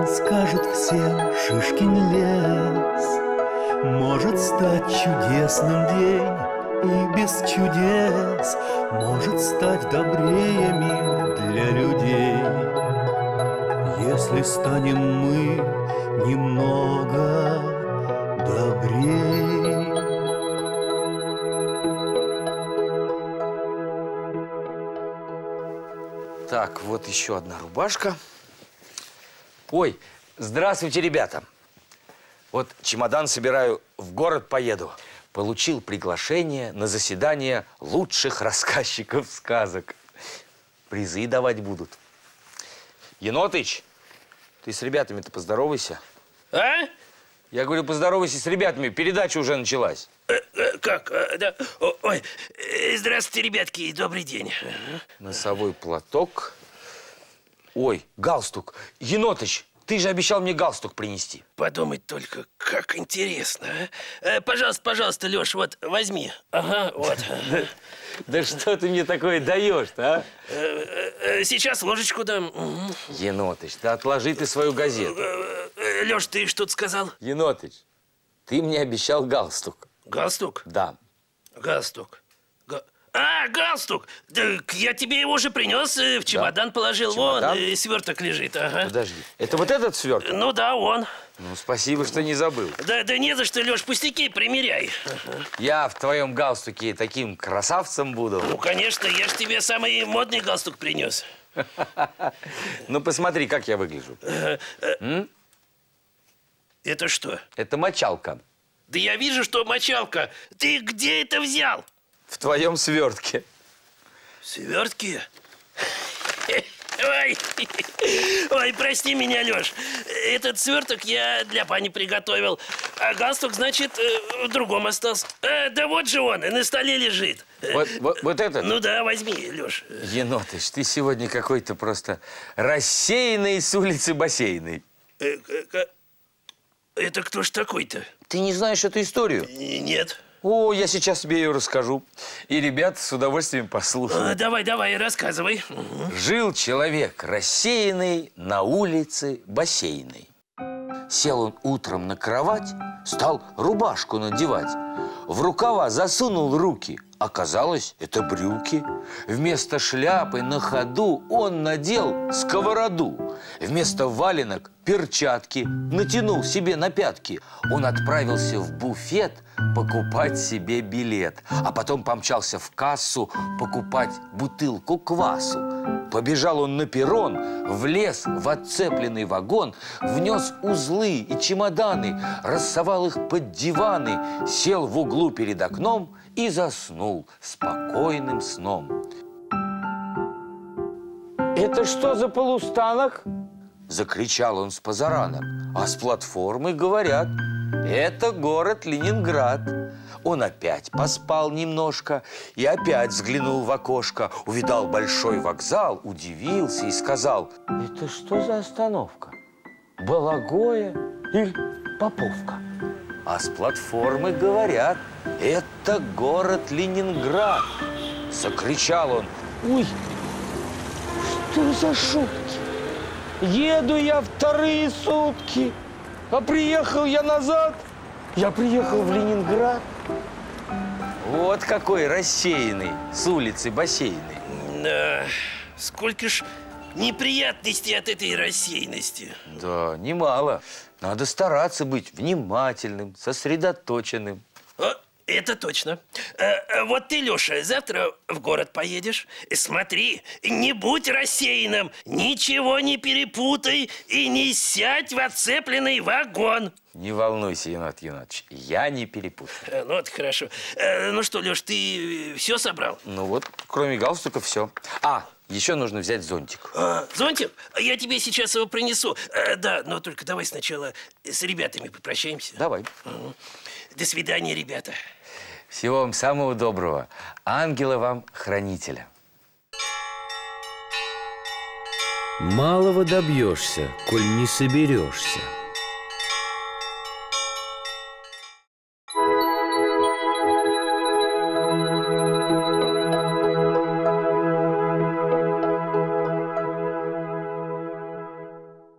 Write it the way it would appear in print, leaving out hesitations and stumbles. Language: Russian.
скажут всем Шишкин лес. Может стать чудесным день, и без чудес может стать добрее мир для людей. Если станем мы немного добрее. Так, вот еще одна рубашка. Ой, здравствуйте, ребята. Вот чемодан собираю, в город поеду. Получил приглашение на заседание лучших рассказчиков сказок. Призы давать будут. Енотыч, ты с ребятами-то поздоровайся. А? Я говорю, поздоровайся с ребятами, передача уже началась. Как? Да. Ой, здравствуйте, ребятки, добрый день. Носовой платок. Ой, галстук. Енотыч, ты же обещал мне галстук принести. Подумать только, как интересно. А? Пожалуйста, пожалуйста, Леш, вот возьми. Ага, вот. Да что ты мне такое даешь-то, а? Сейчас ложечку дам. Енотыч, да отложи ты свою газету. Леш, ты что-то сказал? Енотыч, ты мне обещал галстук. Галстук? Да. Галстук. А, галстук! Так я тебе его уже принес, в чемодан положил. Чемодан? Вон, сверток лежит. Ага. Подожди, это вот этот сверток? Ну да, он. Ну, спасибо, что не забыл. Да не за что, Леш, пустяки, примеряй. Я в твоем галстуке таким красавцем буду. Ну, конечно, я же тебе самый модный галстук принес. Ну, посмотри, как я выгляжу. Это что? Это мочалка. Да я вижу, что мочалка. Ты где это взял? В твоем свертке. Свертки? Ой, прости меня, Леш. Этот сверток я для пани приготовил. А галстук, значит, в другом остался. Да вот же он, на столе лежит. Вот этот? Ну да, возьми, Леш. Енотыч, ты сегодня какой-то просто рассеянный с улицы Бассейной. Это кто ж такой-то? Ты не знаешь эту историю? Нет. О, я сейчас тебе ее расскажу. И ребята с удовольствием послушают. Давай, рассказывай. Жил человек рассеянный на улице Бассейной. Сел он утром на кровать, стал рубашку надевать. В рукава засунул руки. Оказалось, это брюки. Вместо шляпы на ходу он надел сковороду. Вместо валенок перчатки натянул себе на пятки. Он отправился в буфет покупать себе билет. А потом помчался в кассу покупать бутылку квасу. Побежал он на перрон, влез в отцепленный вагон, внес узлы и чемоданы, рассовал их под диваны, сел в углу перед окном и заснул спокойным сном. «Это что за полустанок?» – закричал он с позаранок. А с платформы говорят: «Это город Ленинград». Он опять поспал немножко и опять взглянул в окошко, увидал большой вокзал, удивился и сказал: «Это что за остановка? Балагоя или Поповка?» А с платформы говорят: «Это город Ленинград». Закричал он: «Ой, что за шутки? Еду я вторые сутки, а приехал я назад. Я приехал в Ленинград». Вот какой рассеянный с улицы Бассейной. Да, сколько ж неприятностей от этой рассеянности. Да, немало. Надо стараться быть внимательным, сосредоточенным. Это точно. Вот ты, Леша, завтра в город поедешь. Смотри, не будь рассеянным, ничего не перепутай и не сядь в отцепленный вагон. Не волнуйся, Енот Енотович, я не перепутаю. Ну, это хорошо. Ну что, Леш, ты все собрал? Ну вот, кроме галстука, все. Еще нужно взять зонтик. Зонтик? Я тебе сейчас его принесу. Да, но только давай сначала с ребятами попрощаемся. Давай. До свидания, ребята. Всего вам самого доброго. Ангела вам хранителя. Малого добьешься, коль не соберешься.